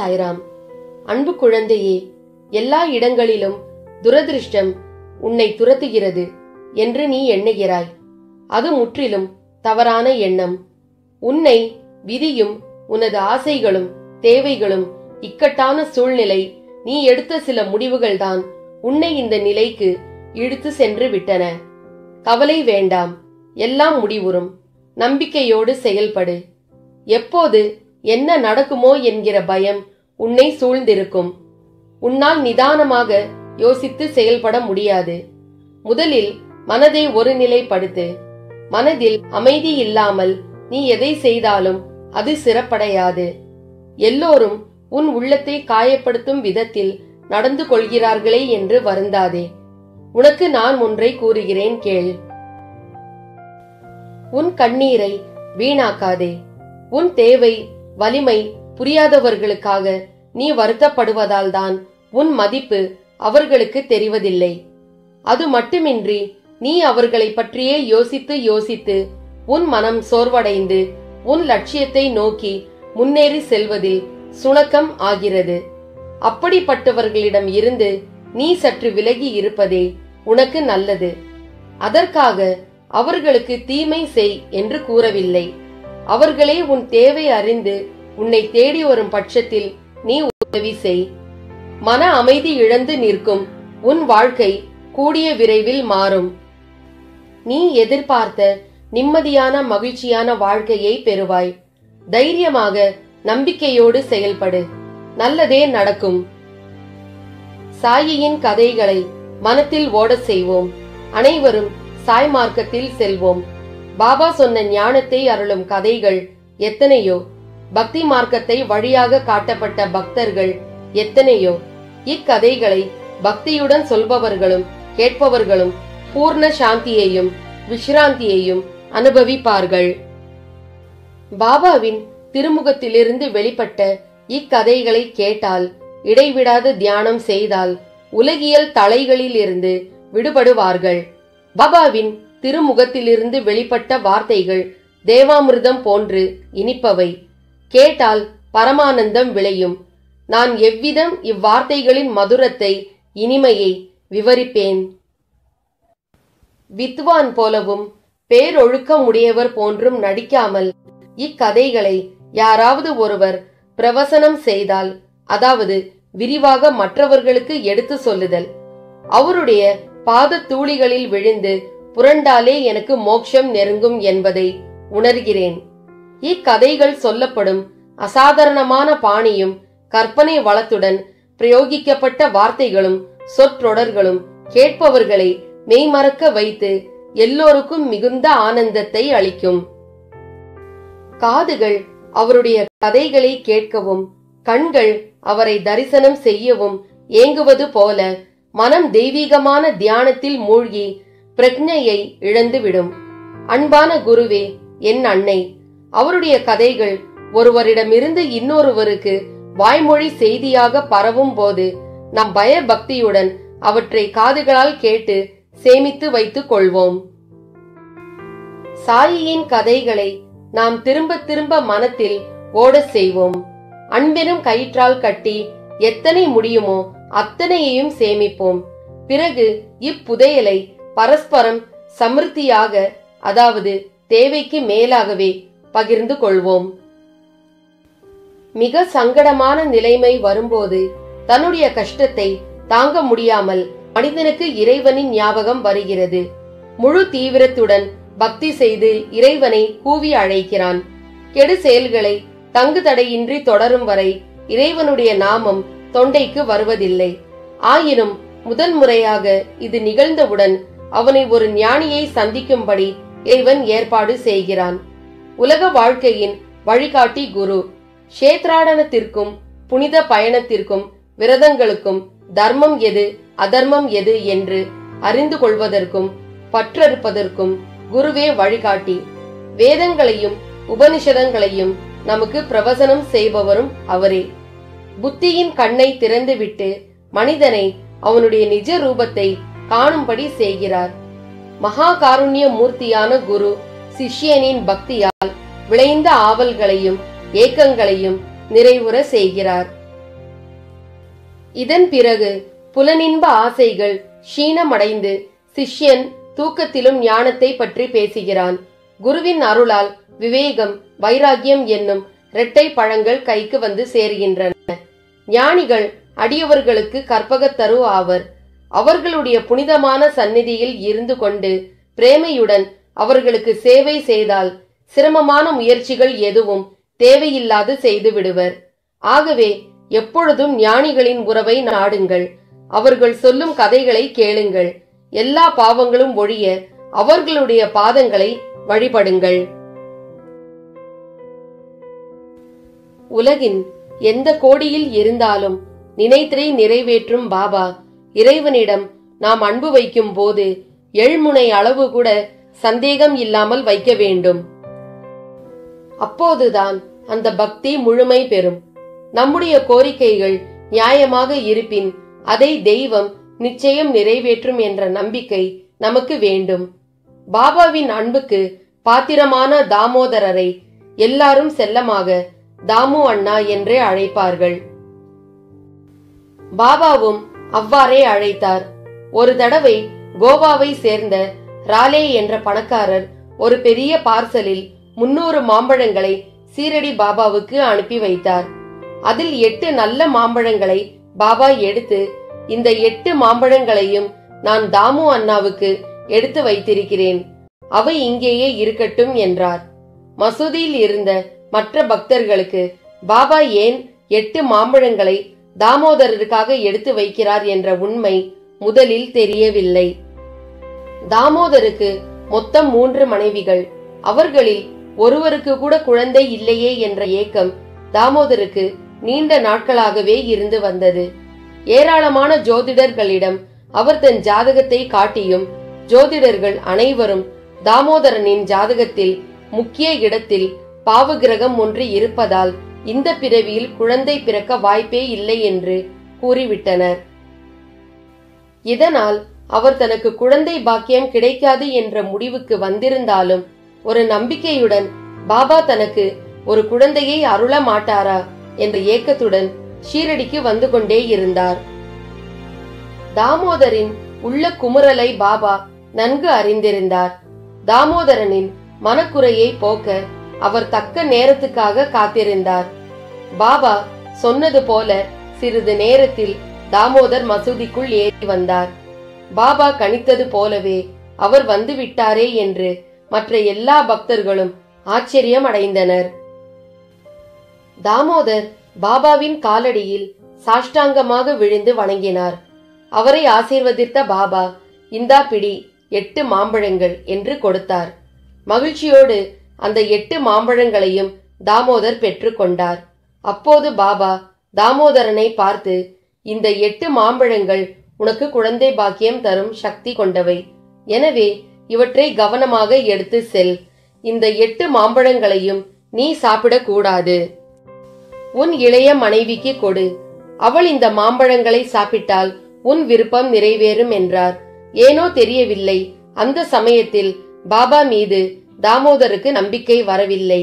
சாய்ராம். அன்பு குழந்தையே, எல்லா இடங்களிலும் துரதிருஷ்டம் உன்னை துரத்துகிறது என்று நீ எண்ணுகிறாய். அது முற்றிலும் தவறான எண்ணம். உன்னை விதியும் உனது ஆசைகளும் தேவைகளும் இக்கட்டான சூழ்நிலை, நீ எடுத்த சில முடிவுகள்தான் உன்னை இந்த நிலைக்கு இழுத்து சென்று விட்டன. கவலை வேண்டாம், எல்லாம் முடிவுறும். நம்பிக்கையோடு செயல்படு. எப்போது என்ன நடக்குமோ என்கிற பயம் உன்னை சூழ்ந்திருக்கும். உன்னால் நிதானமாக யோசித்து செயல்பட முடியாது. முதலில் மனதை ஒருநிலைப்படுத்து. மனதில் அமைதி இல்லாமல் நீ எதை செய்தாலும் அது சிறப்படையாது. எல்லோரும் உன் உள்ளத்தை காயப்படுத்தும் விதத்தில் நடந்து கொள்கிறார்களே என்று வருந்தாதே. உனக்கு நான் ஒன்றை கூறுகிறேன், கேள். உன் கண்ணீரை வீணாக்காதே. உன் தேவை வலிமை புரியாதவர்களுக்காக நீ வருத்தப்படுவதால் தான் உன் மதிப்பு அவர்களுக்கு தெரிவதில்லை. அது மட்டுமின்றி நீ அவர்களை பற்றியே யோசித்து யோசித்து உன் மனம் சோர்வடைந்து உன் லட்சியத்தை நோக்கி முன்னேறி செல்வதில் சுணக்கம் ஆகிறது. அப்படிப்பட்டவர்களிடம் இருந்து நீ சற்று விலகி இருப்பதே உனக்கு நல்லது. அதற்காக அவர்களுக்கு தீமை செய் என்று கூறவில்லை. அவர்களே உன் தேவை அறிந்து உன்னை தேடி வரும் பட்சத்தில் நீ உதவி செய். மன அமைதி இழந்து நிற்கும் உன் வாழ்க்கை கூடிய விரைவில் மாறும். நீ எதிர்பார்த்த நிம்மதியான மகிழ்ச்சியான வாழ்க்கையை பெறுவாய். தைரியமாக நம்பிக்கையோடு செயல்படு. நல்லதே நடக்கும். சாயியின் கதைகளை மனத்தில் ஓட செய்வோம். அனைவரும் சாய் மார்க்கத்தில் செல்வோம். பாபா சொன்ன ஞானத்தை அருளும் கதைகள் எத்தனையோ. பக்தி மார்க்கத்தை வழியாக காட்டப்பட்ட பக்தர்கள் எத்தனையோ. இக்கதைகளை பக்தியுடன் சொல்பவர்களும் கேட்பவர்களும் பூர்ண சாந்தியையும் விஸ்ராந்தியையும் அனுபவிப்பார்கள். பாபாவின் திருமுகத்திலிருந்து வெளிப்பட்ட இக்கதைகளை கேட்டால், இடைவிடாத தியானம் செய்தால் உலகியல் தலைகளில் இருந்து விடுபடுவார்கள். பாபாவின் திருமுகத்திலிருந்து வெளிப்பட்ட வார்த்தைகள் தேவாமிர்தம் போன்று இனிப்பவை. கேட்டால் பரமானந்தம் விளையும். நான் எவ்விதம் இவ்வார்த்தைகளின் மதுரத்தை இனிமையை விவரிப்பேன். வித்வான் போலவும் பேரொழுக்கம் உடையவர் போன்றும் நடிக்காமல் இக்கதைகளை யாராவது ஒருவர் பிரவசனம் செய்தால், அதாவது விரிவாக மற்றவர்களுக்கு எடுத்து சொல்லுதல், அவருடைய பாத தூளிகளில் விழுந்து புரண்டாலே எனக்கு மோட்சம் நெருங்கும் என்பதை உணர்கிறேன். இக்கதைகள் சொல்லப்படும் அசாதாரணமான பாணியும் கற்பனை வளத்துடன் பிரயோகிக்கப்பட்ட வார்த்தைகளும் சொற்றொடர்களும் கேட்பவர்களை மெய்மறக்க வைத்து எல்லோருக்கும் மிகுந்த ஆனந்தத்தை அளிக்கும். காதுகள் அவருடைய கதைகளை கேட்கவும் கண்கள் அவரை தரிசனம் செய்யவும் ஏங்குவது போல மனம் தெய்வீகமான தியானத்தில் மூழ்கி பிரக்ஞையை இழந்துவிடும். அன்பான குருவே, என் அன்னை, அவருடைய கதைகள் ஒருவரிடமிருந்து இன்னொருவருக்கு வாய்மொழி செய்தியாக பரவும் போது நாம் பயபக்தியுடன் அவற்றை காதுகளால் கேட்டு சேமித்து வைத்துக் கொள்வோம். சாயியின் கதைகளை நாம் திரும்ப திரும்ப மனத்தில் ஓட செய்வோம். அன்பெனும் கயிற்றால் கட்டி எத்தனை முடியுமோ அத்தனையையும் சேமிப்போம். பிறகு இப்புதையலை பரஸ்பரம் சமிருத்தியாக, அதாவது தேவைக்கு மேலாகவே பகிர்ந்து கொள்வோம். மிக சங்கடமான நிலைமை வரும்போது தன்னுடைய கஷ்டத்தை தாங்க முடியாமல் மனிதனுக்கு இறைவனின் ஞாபகம் வருகிறது. முழு தீவிரத்துடன் பக்தி செய்து இறைவனை கூவி அழைக்கிறான். கெடு செயல்களை தங்கு தடையின்றி தொடரும் வரை இறைவனுடைய நாமம் தொண்டைக்கு வருவதில்லை. ஆயினும் முதல் முறையாக இது நிகழ்ந்தவுடன் அவனை ஒரு ஞானியை சந்திக்கும்படி இறைவன் ஏற்பாடு செய்கிறான். உலக வாழ்க்கையின் வழிகாட்டி குரு. க்ஷேத்ராடனத்திற்கும் புனித பயணத்திற்கும் விரதங்களுக்கும் தர்மம் எது அதர்மம் எது என்று அறிந்து கொள்வதற்கும் பற்றறுப்பதற்கும் குருவே வழிகாட்டி. வேதங்களையும் உபனிஷதங்களையும் நமக்கு பிரவசனம் செய்பவரும் அவரே. புத்தியின் கண்ணை திறந்துவிட்டு மனிதனை அவனுடைய நிஜ ரூபத்தை காணும்படி செய்கிறார். மகா காருண்ய மூர்த்தியான குரு சிஷ்யனின் பக்தியால் விளைந்த ஆவல்களையும் ஏக்கங்களையும் நிறைவுற செய்கிறார். இதன் பிறகு புலனின்ப ஆசைகள் க்ஷீணமடைந்து சிஷ்யன் தூக்கத்திலும் ஞானத்தை பற்றி பேசுகிறான். குருவின் அருளால் விவேகம், வைராகியம் என்னும் இரட்டை பழங்கள் கைக்கு வந்து சேர்கின்றன. ஞானிகள் அடியவர்களுக்கு கற்பகத்தரு ஆவர். அவர்களுடைய புனிதமான சந்நிதியில் இருந்து கொண்டு பிரேமையுடன் அவர்களுக்கு சேவை செய்தால் சிரமமான முயற்சிகள் எதுவும் தேவையில்லாது செய்து விடுவர். ஆகவே எப்பொழுதும் ஞானிகளின் உறவை நாடுங்கள். அவர்கள் சொல்லும் கதைகளை கேளுங்கள். எல்லா பாவங்களும் ஒழிய அவர்களுடைய பாதங்களை வழிபடுங்கள். உலகின் எந்த கோடியில் இருந்தாலும் நினைத்ததை நிறைவேற்றும் பாபா இறைவனிடம் நாம் அன்பு வைக்கும் போது எள்முனை அளவு கூட சந்தேகம் இல்லாமல் வைக்க வேண்டும். அப்போதுதான் அந்த பக்தி முழுமை பெறும். நம்முடைய கோரிக்கைகள் நியாயமாக இருப்பின் அதை தெய்வம் நிச்சயம் நிறைவேற்றும் என்ற நம்பிக்கை நமக்கு வேண்டும். பாபாவின் அன்புக்கு பாத்திரமான தாமோதரரை எல்லாரும் செல்லமாக தாமு அண்ணா என்றே அழைப்பார்கள். பாபாவும் அவ்வாறே அழைத்தார். ஒரு தடவை கோவாவை சேர்ந்த ராலே என்ற பணக்காரர் ஒரு பெரிய பார்சலில் 300 மாம்பழங்களை சீரடி பாபாவுக்கு அனுப்பி வைத்தார். அதில் 8 நல்ல மாம்பழங்களை பாபா எடுத்து, இந்த 8 மாம்பழங்களையும் நான் தாமு அண்ணாவுக்கு எடுத்து வைத்திருக்கிறேன், அவை இங்கேயே இருக்கட்டும் என்றார். மசூதியில் இருந்த மற்ற பக்தர்களுக்கு பாபா ஏன் 8 மாம்பழங்களை தாமோதரருக்காக எடுத்து வைக்கிறார் என்ற உண்மை முதலில் தெரியவில்லை. தாமோதருக்கு மொத்தம் 3 மனைவிகள். அவர்களில் ஒருவருக்கு கூட குழந்தை இல்லையே என்ற ஏக்கம் தாமோதருக்கு நீண்ட நாட்களாகவே இருந்து வந்தது. ஏராளமான ஜோதிடர்களிடம் அவர் தன் ஜாதகத்தை காட்டியும் ஜோதிடர்கள் அனைவரும் தாமோதரனின் ஜாதகத்தில் முக்கிய இடத்தில் பாவகிரகம் ஒன்று இருப்பதால் இந்த பிறவியில் குழந்தை பிறக்க வாய்ப்பே இல்லை என்று கூறிவிட்டனர். இதனால் அவர் தனக்கு குழந்தை பாக்கியம் கிடைக்காது என்ற முடிவுக்கு வந்திருந்தாலும் ஒரு நம்பிக்கையுடன் பாபா தனக்கு ஒரு குழந்தையை அருள மாட்டாரா என்ற ஏக்கத்துடன் ஷீரடிக்கு வந்து கொண்டே இருந்தார். தாமோதரின் உள்ள குமுறலை பாபா நன்கு அறிந்திருந்தார். தாமோதரனின் மனக்குறையை போக்க அவர் தக்க நேரத்துக்காக காத்திருந்தார். பாபா சொன்னது போல சிறிது நேரத்தில் தாமோதர் மசூதிக்குள் ஏறி வந்தார். பாபா கணித்தது போலவே அவர் வந்து விட்டாரே என்று மற்ற எல்லா பக்தர்களும் ஆச்சரியம் அடைந்தனர். தாமோதர் பாபாவின் காலடியில் சாஷ்டாங்கமாக விழுந்து வணங்கினார். அவரை ஆசீர்வதித்த பாபா, இந்தா பிடி 8 மாம்பழங்கள் என்று கொடுத்தார். மகிழ்ச்சியோடு அந்த 8 மாம்பழங்களையும் தாமோதர் பெற்று கொண்டார். அப்போது பாபா தாமோதரனை பார்த்து, இந்த 8 மாம்பழங்கள் உனக்கு குழந்தை பாக்கியம் தரும் சக்தி கொண்டவை. எனவே இவற்றை கவனமாக எடுத்து செல். இந்த 8 மாம்பழங்களையும் நீ சாப்பிடக்கூடாது. உன் இளைய மனைவிக்கு கொடு. அவள் இந்த மாம்பழங்களை சாப்பிட்டால் உன் விருப்பம் நிறைவேறும் என்றார். ஏனோ தெரியவில்லை, அந்த சமயத்தில் பாபா மீது தாமோதருக்கு நம்பிக்கை வரவில்லை.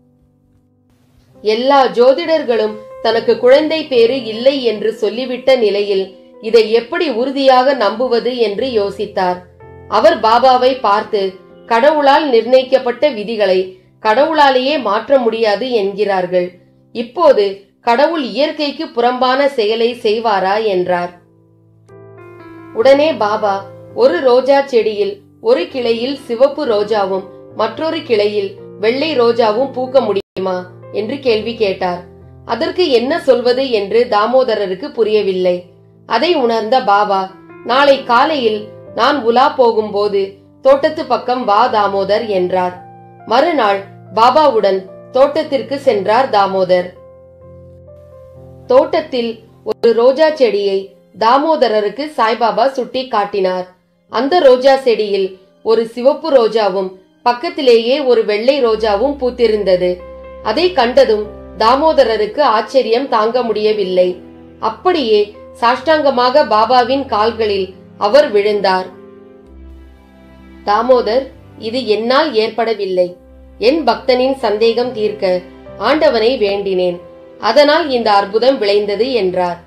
எல்லா ஜோதிடர்களும் தனக்கு குழந்தை பேறு இல்லை என்று சொல்லிவிட்ட நிலையில் இதை எப்படி உறுதியாக நம்புவது என்று யோசித்தார். அவர் பாபாவை பார்த்து, கடவுளால் நிர்ணயிக்கப்பட்ட விதிகளை கடவுளாலேயே மாற்ற முடியாது என்கிறார்கள். இப்போது கடவுள் இயற்கைக்கு புறம்பான செயலை செய்வாரா என்றார். உடனே பாபா ஒரு ரோஜா செடியில் ஒரு கிளையில் சிவப்பு ரோஜாவும் மற்றொரு கிளையில் வெள்ளை ரோஜாவும் பூக்க முடியுமா என்று கேள்வி கேட்டார். அதற்கு என்ன சொல்வது என்று தாமோதரருக்கு புரியவில்லை. அதை உணர்ந்த பாபா, நாளை காலையில் நான் உலா போகும்போது தோட்டத்து பக்கம் வா தாமோதர் என்றார். மறுநாள் பாபாவுடன் தோட்டத்திற்கு சென்றார் தாமோதர். தோட்டத்தில் ஒரு ரோஜா செடியை தாமோதரருக்கு சாய்பாபா சுட்டி காட்டினார். அந்த ரோஜா செடியில் ஒரு சிவப்பு ரோஜாவும் பக்கத்திலேயே ஒரு வெள்ளை ரோஜாவும் பூத்திருந்தது. அதை கண்டதும் தாமோதரருக்கு ஆச்சரியம் தாங்க முடியவில்லை. அப்படியே சாஷ்டாங்கமாக பாபாவின் கால்களில் அவர் விழுந்தார். தாமோதர், இது என்னால் ஏற்படவில்லை. என் பக்தனின் சந்தேகம் தீர்க்க ஆண்டவனை வேண்டினேன். அதனால் இந்த அற்புதம் விளைந்தது என்றார்.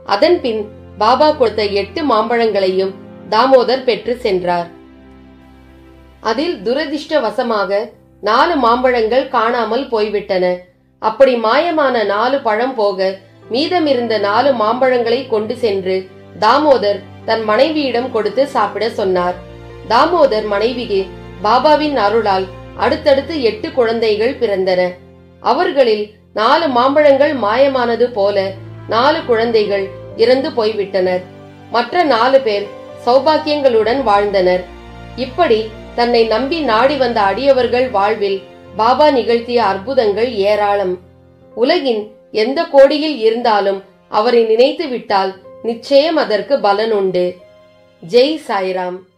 அதன்பின் பாபா கொடுத்த 8 மாம்பழங்களையும் தாமோதர் பெற்று சென்றார். அதில் துரதிர்ஷ்டவசமாக 4 மாம்பழங்கள் காணாமல் போய்விட்டன. அப்படி மாயமான 4 பழம் போக மீதமிருந்த 4 மாம்பழங்களை கொண்டு சென்று தாமோதர் தன் மனைவியிடம் கொடுத்து சாப்பிட சொன்னார். தாமோதர் மனைவிக்கு பாபாவின் அருளால் அடுத்தடுத்து 8 குழந்தைகள் பிறந்தன. அவர்களில் 4 மாம்பழங்கள் மாயமானது போல 4 குழந்தைகள் இறந்து போய்விட்டனர். மற்ற 4 பேர் சௌபாக்கியங்களுடன் வாழ்ந்தனர். இப்படி தன்னை நம்பி நாடி வந்த அடியவர்கள் வாழ்வில் பாபா நிகழ்த்திய அற்புதங்கள் ஏராளம். உலகின் எந்த கோடியில் இருந்தாலும் அவரை நினைத்து விட்டால் நிச்சயம் அதற்கு பலன் உண்டு. ஜெய் சாய்ராம்.